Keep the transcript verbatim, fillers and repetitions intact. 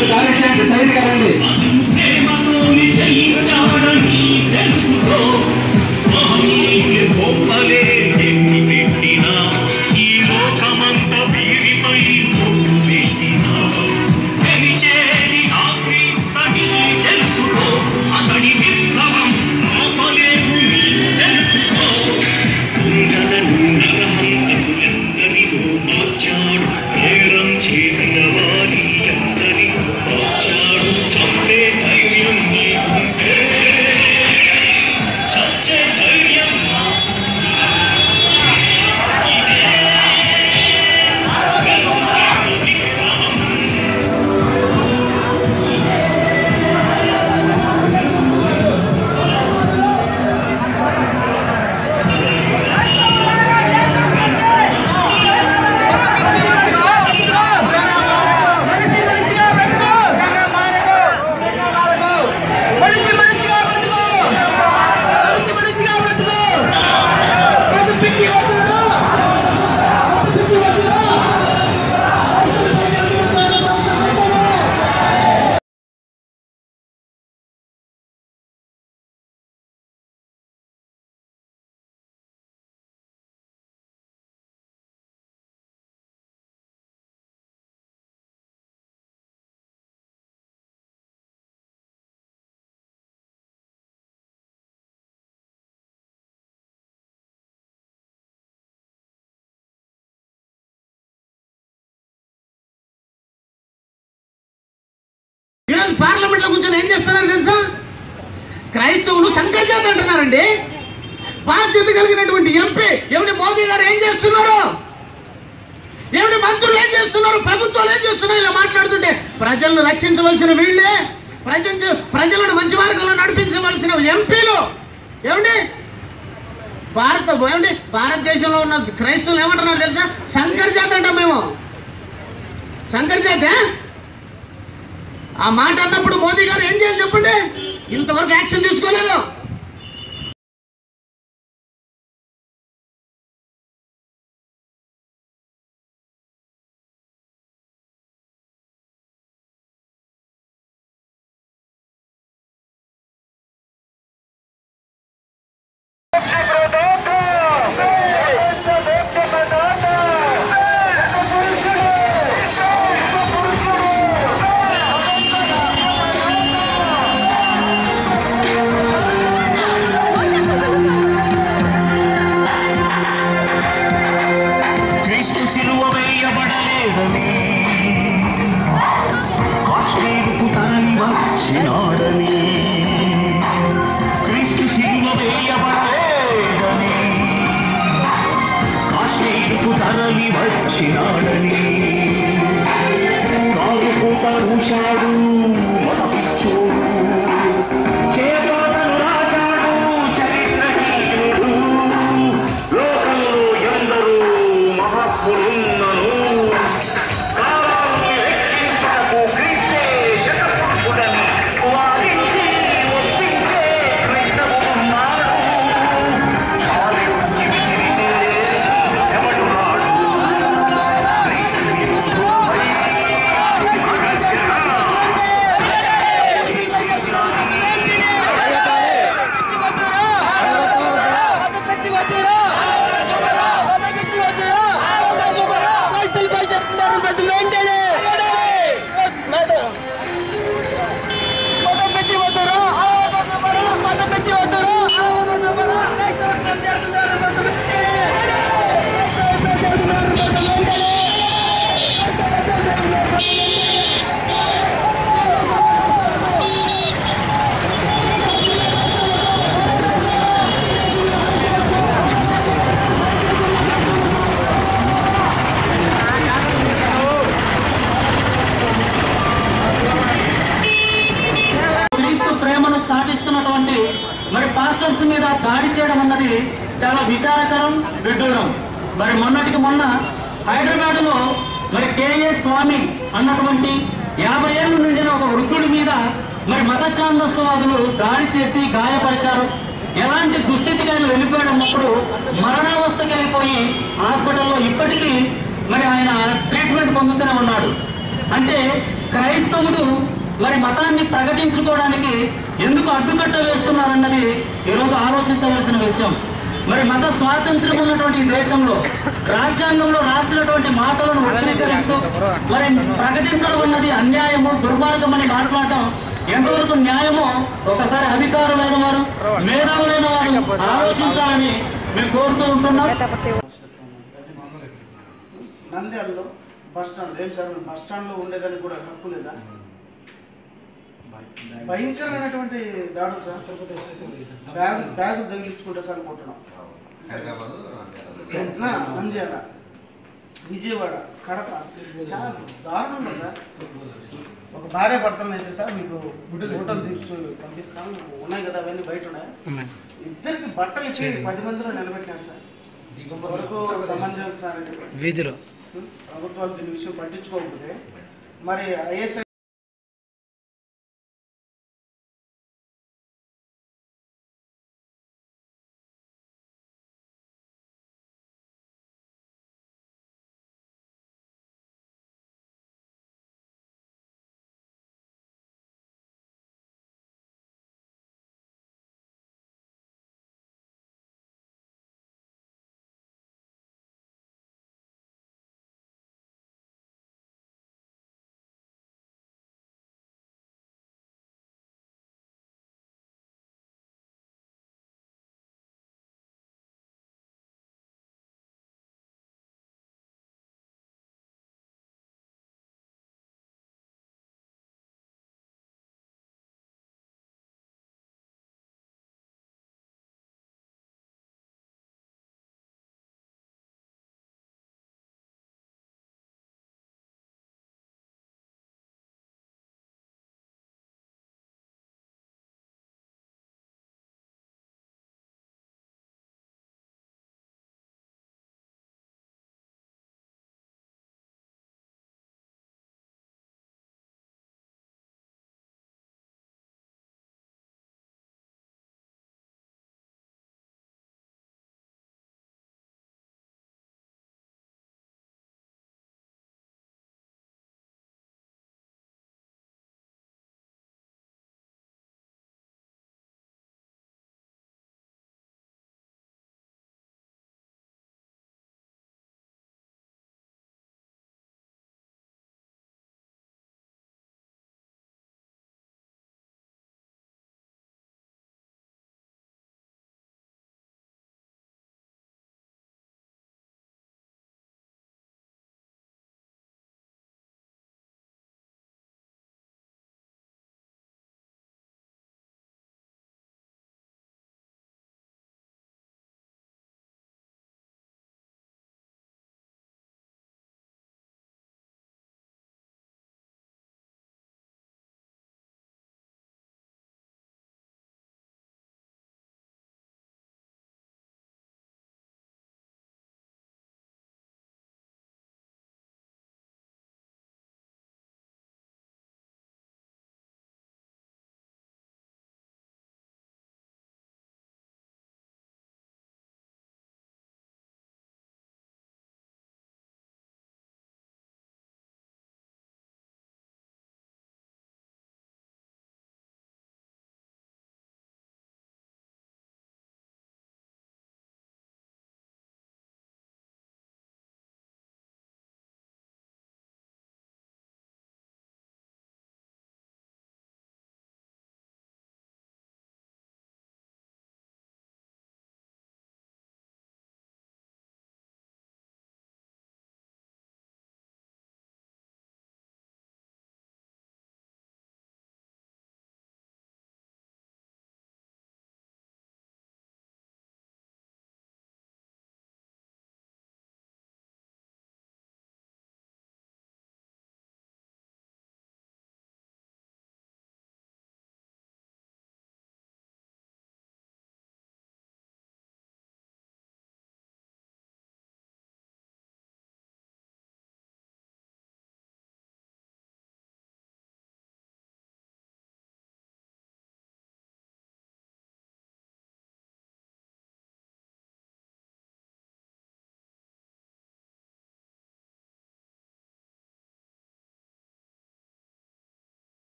కొంచెం కార్యక్రమానికి సైడ్ కదండి. ఈరోజు పార్లమెంట్లో కూర్చొని ఏం చేస్తున్నారో తెలుసా? క్రైస్తవులు సంకర్జాత అంటున్నారండి. బాధ్యత కలిగినటువంటి ఎంపీ ఏమిటి మోదీ గారు ఏం చేస్తున్నారు, ఏమిటి మంత్రులు ఏం చేస్తున్నారు, ప్రభుత్వాలు ఏం చేస్తున్నారో ఇలా మాట్లాడుతుంటే ప్రజలను రక్షించవలసిన వీళ్ళే, ప్రజ ప్రజలను మంచి మార్గంలో నడిపించవలసిన ఎంపీలు ఏమిటి భారత ఏమిటి భారతదేశంలో ఉన్న క్రైస్తవులు ఏమంటున్నారు తెలుసా? సంకర్జాత అంటాం మేము. సంకర్జాత ఆ మాట అన్నప్పుడు మోదీ గారు ఏం చేయాలి చెప్పండి? ఇంతవరకు యాక్షన్ తీసుకోలేదు. మీద దాడి చేయడం అన్నది చాలా విచారకరం, విడ్డూరం. మరి మొన్నటికి మొన్న హైదరాబాద్ లో మరి కేఏ స్వామి అన్నటువంటి యాభై ఏళ్ళ నిండిన ఒక వృద్ధుడి మీద మరి మత ఛాందస్వాదులు దాడి చేసి గాయపరిచారు. ఎలాంటి దుస్థితికి ఆయన వెళ్ళిపోయినప్పుడు మరణావస్థకి వెళ్ళిపోయి హాస్పిటల్లో ఇప్పటికీ మరి ఆయన ట్రీట్మెంట్ పొందుతూనే ఉన్నాడు. అంటే క్రైస్తవులు మరి మతాన్ని ప్రకటించుకోవడానికి ఎందుకు అడ్డుకట్ట వేస్తున్నారన్నది ఈరోజు ఆలోచించవలసిన విషయం. మరి మత స్వాతంత్ర్యం ఉన్నటువంటి దేశంలో రాజ్యాంగంలో రాసినటువంటి మాటలను వక్రీకరిస్తూ మరి ప్రకటించడం అన్నది అన్యాయము, దుర్మార్గం అని మాట్లాడటం ఎంతవరకు న్యాయమో ఒకసారి అధికారులైన వారు, మేధావులైన వారు ఆలోచించాలని మేము కోరుతూ ఉంటున్నాం. నంద్యాలలో బస్ స్టాండ్ ఏం సార్ బస్ స్టాండ్లో ఉండేదానికి కూడా హక్కు లేదా? భయంకరమైనటువంటి దాడులు సార్. బ్యాగ్ బ్యాగ్ తగిలించుకుంటే సార్ కొట్టడం. నంద్యాల, విజయవాడ, కడప చాలా దారుణంగా సార్. ఒక భార్య భర్తలను అయితే సార్ మీకు హోటల్ తీర్చి పంపిస్తాం ఉన్నాయి కదా, అవన్నీ బయట ఉన్నాయి. ఇద్దరికి బట్టలు ఇచ్చి పది మందిలో నిలబెట్టారు సార్. వరకు సమంజసం సార్. వీధిలో ప్రభుత్వాలు దీని విషయం పట్టించుకోకపోతే మరి ఐఎస్ఐ